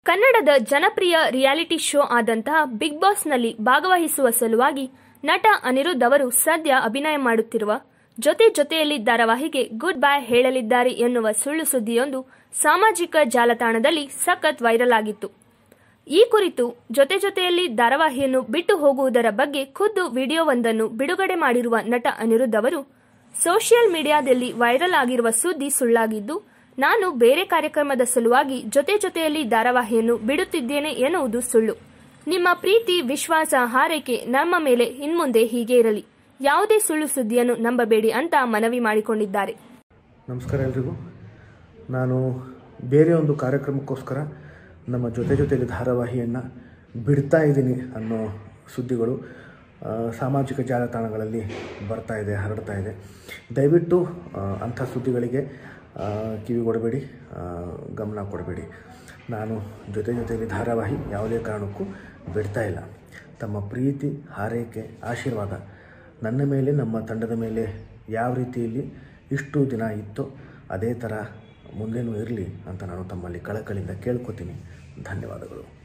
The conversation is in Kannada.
ಕನ್ನಡದ ಜನಪ್ರಿಯ ರಿಯಾಲಿಟಿ ಶೋ ಆದಂತಹ ಬಿಗ್ ಬಾಸ್ನಲ್ಲಿ ಭಾಗವಹಿಸುವ ಸಲುವಾಗಿ ನಟ ಅನಿರುದ್ಧ್ ಅವರು ಸದ್ಯ ಅಭಿನಯ ಮಾಡುತ್ತಿರುವ ಜೊತೆ ಜೊತೆಯಲ್ಲಿ ಧಾರಾವಾಹಿಗೆ ಗುಡ್ ಬೈ ಹೇಳಲಿದ್ದಾರೆ ಎನ್ನುವ ಸುಳ್ಳು ಸುದ್ದಿಯೊಂದು ಸಾಮಾಜಿಕ ಜಾಲತಾಣದಲ್ಲಿ ಸಖತ್ ವೈರಲ್ ಆಗಿತ್ತು. ಈ ಕುರಿತು ಜೊತೆ ಜೊತೆಯಲ್ಲಿ ಧಾರಾವಾಹಿಯನ್ನು ಬಿಟ್ಟು ಹೋಗುವುದರ ಬಗ್ಗೆ ಖುದ್ದು ವಿಡಿಯೋವೊಂದನ್ನು ಬಿಡುಗಡೆ ಮಾಡಿರುವ ನಟ ಅನಿರುದ್ಧ್ ಅವರು ಸೋಷಿಯಲ್ ಮೀಡಿಯಾದಲ್ಲಿ ವೈರಲ್ ಆಗಿರುವ ಸುದ್ದಿ ಸುಳ್ಳಾಗಿದ್ದು, ನಾನು ಬೇರೆ ಕಾರ್ಯಕ್ರಮದ ಸಲುವಾಗಿ ಜೊತೆ ಜೊತೆಯಲ್ಲಿ ಧಾರಾವಾಹಿಯನ್ನು ಬಿಡುತ್ತಿದ್ದೇನೆ ಎನ್ನುವುದು ಸುಳ್ಳು. ನಿಮ್ಮ ಪ್ರೀತಿ, ವಿಶ್ವಾಸ, ಹಾರೈಕೆ ನಮ್ಮ ಮೇಲೆ ಇನ್ಮುಂದೆ ಹೀಗೆ ಇರಲಿ. ಯಾವುದೇ ಸುಳ್ಳು ಸುದ್ದಿಯನ್ನು ನಂಬಬೇಡಿ ಅಂತ ಮನವಿ ಮಾಡಿಕೊಂಡಿದ್ದಾರೆ. ನಮಸ್ಕಾರ ಎಲ್ರಿಗೂ. ನಾನು ಬೇರೆ ಒಂದು ಕಾರ್ಯಕ್ರಮಕ್ಕೋಸ್ಕರ ನಮ್ಮ ಜೊತೆ ಜೊತೆಯಲ್ಲಿ ಧಾರಾವಾಹಿಯನ್ನು ಬಿಡ್ತಾ ಇದ್ದೀನಿ ಅನ್ನೋ ಸುದ್ದಿಗಳು ಸಾಮಾಜಿಕ ಜಾಲತಾಣಗಳಲ್ಲಿ ಬರ್ತಾ ಇದೆ, ಹರಡ್ತಾ ಇದೆ. ದಯವಿಟ್ಟು ಅಂಥ ಸುದ್ದಿಗಳಿಗೆ ಕಿವಿಗೊಡಬೇಡಿ, ಗಮನ ಕೊಡಬೇಡಿ. ನಾನು ಜೊತೆ ಜೊತೆಯಲ್ಲಿ ಧಾರಾವಾಹಿ ಯಾವುದೇ ಕಾರಣಕ್ಕೂ ಬಿಡ್ತಾ ಇಲ್ಲ. ತಮ್ಮ ಪ್ರೀತಿ, ಹಾರೈಕೆ, ಆಶೀರ್ವಾದ ನನ್ನ ಮೇಲೆ, ನಮ್ಮ ತಂಡದ ಮೇಲೆ ಯಾವ ರೀತಿಯಲ್ಲಿ ಇಷ್ಟು ದಿನ ಇತ್ತೋ ಅದೇ ಥರ ಮುಂದೇನೂ ಇರಲಿ ಅಂತ ನಾನು ತಮ್ಮಲ್ಲಿ ಕಳಕಳಿಯಿಂದ ಕೇಳ್ಕೊತೀನಿ. ಧನ್ಯವಾದಗಳು.